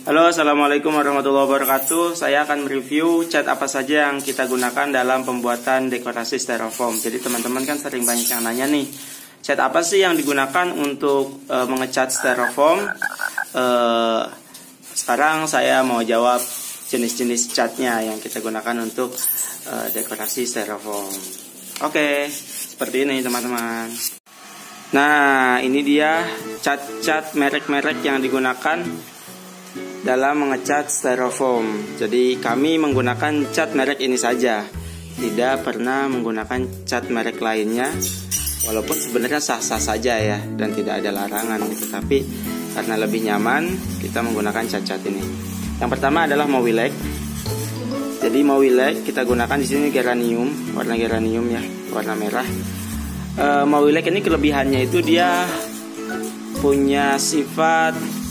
Halo, assalamualaikum warahmatullahi wabarakatuh. Saya akan mereview cat apa saja yang kita gunakan dalam pembuatan dekorasi styrofoam. Jadi teman-teman kan sering banyak yang nanya nih, cat apa sih yang digunakan untuk mengecat styrofoam? Sekarang saya mau jawab jenis-jenis catnya yang kita gunakan untuk dekorasi styrofoam. Oke, seperti ini teman-teman. Nah, ini dia cat-cat merek-merek yang digunakan dalam mengecat styrofoam. Jadi kami menggunakan cat merek ini saja, tidak pernah menggunakan cat merek lainnya. Walaupun sebenarnya sah-sah saja ya, dan tidak ada larangan gitu. Tapi karena lebih nyaman, kita menggunakan cat-cat ini. Yang pertama adalah Mowilek. Jadi Mowilek kita gunakan di sini geranium, warna geranium ya, warna merah. Mowilek ini kelebihannya itu dia punya sifat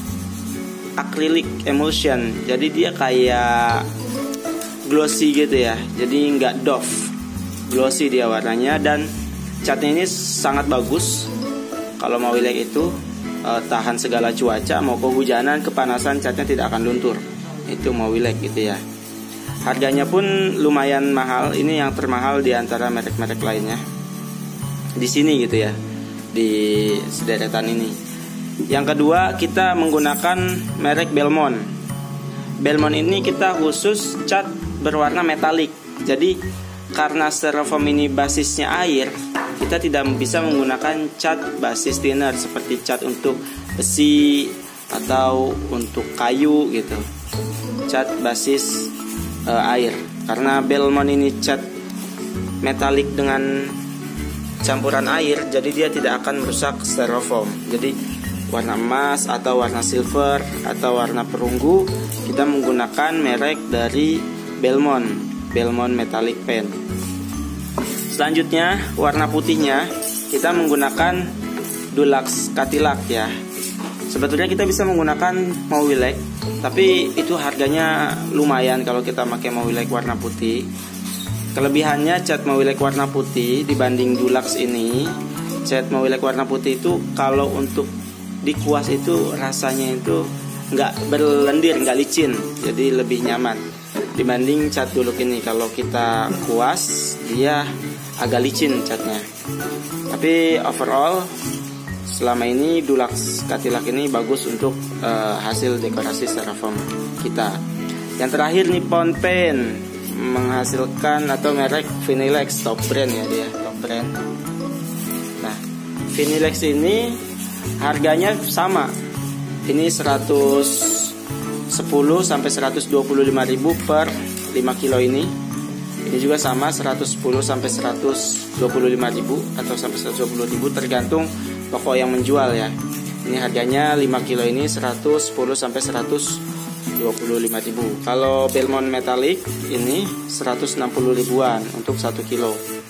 acrylic emulsion, jadi dia kayak glossy gitu ya, jadi nggak doff, glossy dia warnanya. Dan catnya ini sangat bagus. Kalau Mowilek itu tahan segala cuaca, mau kehujanan, kepanasan, catnya tidak akan luntur. Itu Mowilek gitu ya. Harganya pun lumayan mahal, ini yang termahal di antara merek-merek lainnya di sini gitu ya, di sederetan ini. Yang kedua, kita menggunakan merek Belmont. Belmont ini kita khusus cat berwarna metalik. Jadi karena styrofoam ini basisnya air, kita tidak bisa menggunakan cat basis thinner seperti cat untuk besi atau untuk kayu gitu. Cat basis air. Karena Belmont ini cat metalik dengan campuran air, jadi dia tidak akan merusak styrofoam. Jadi warna emas atau warna silver atau warna perunggu, kita menggunakan merek dari Belmont, Belmont Metallic Paint. Selanjutnya warna putihnya kita menggunakan Dulux Cadillac ya. Sebetulnya kita bisa menggunakan Mowilek, tapi itu harganya lumayan kalau kita pakai Mowilek warna putih. Kelebihannya cat Mowilek warna putih dibanding Dulux ini, cat Mowilek warna putih itu kalau untuk dikuas itu rasanya itu nggak berlendir, nggak licin, jadi lebih nyaman dibanding cat Dulux ini. Kalau kita kuas dia agak licin catnya. Tapi overall selama ini Dulux Cadillac ini bagus untuk hasil dekorasi styrofoam kita. Yang terakhir Nippon Paint menghasilkan atau merek Vinilex, top brand ya dia, top brand. Nah, Vinilex ini harganya sama. Ini 110 sampai 125.000 per 5 kilo ini. Ini juga sama 110 sampai 125.000 atau sampai 120.000 tergantung toko yang menjual ya. Ini harganya 5 kilo ini 110 sampai 125.000. Kalau Belmont Metallic ini 160 ribuan untuk 1 kilo.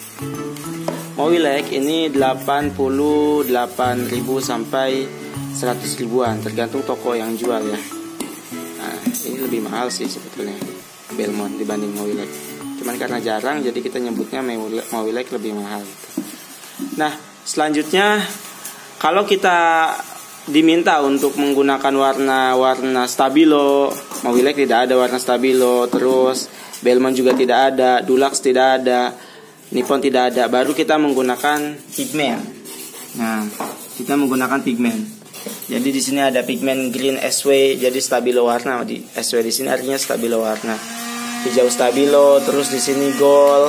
Mowilek ini 88.000 sampai 100 ribuan tergantung toko yang jual ya. Nah, ini lebih mahal sih sebetulnya Belmont dibanding Mowilek. Cuman karena jarang jadi kita nyebutnya Mowilek lebih mahal gitu. Nah, selanjutnya kalau kita diminta untuk menggunakan warna stabilo, Mowilek tidak ada warna stabilo, terus Belmont juga tidak ada, Dulux tidak ada, Nippon tidak ada, baru kita menggunakan pigmen. Nah, kita menggunakan pigmen. Jadi di sini ada pigmen green SW, jadi stabilo warna. Di SW di sini artinya stabilo warna. Hijau stabilo, terus di sini gold.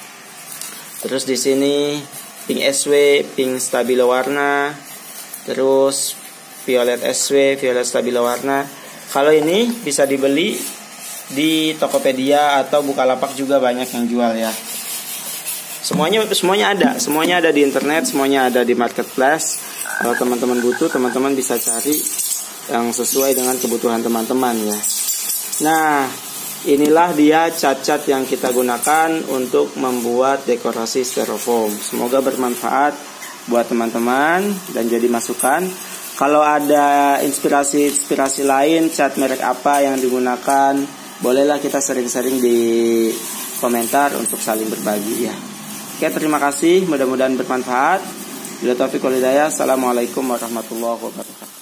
Terus di sini pink SW, pink stabilo warna. Terus violet SW, violet stabilo warna. Kalau ini bisa dibeli di Tokopedia atau Bukalapak juga banyak yang jual ya. Semuanya ada di internet, semuanya ada di marketplace. Kalau teman-teman butuh, teman-teman bisa cari yang sesuai dengan kebutuhan teman-teman ya. Nah, inilah dia cat-cat yang kita gunakan untuk membuat dekorasi styrofoam. Semoga bermanfaat buat teman-teman dan jadi masukan. Kalau ada inspirasi lain, cat merek apa yang digunakan, bolehlah kita sering-sering di komentar untuk saling berbagi ya. Oke, terima kasih, mudah-mudahan bermanfaat. Bila taufiq wal hidayah. Assalamualaikum warahmatullahi wabarakatuh.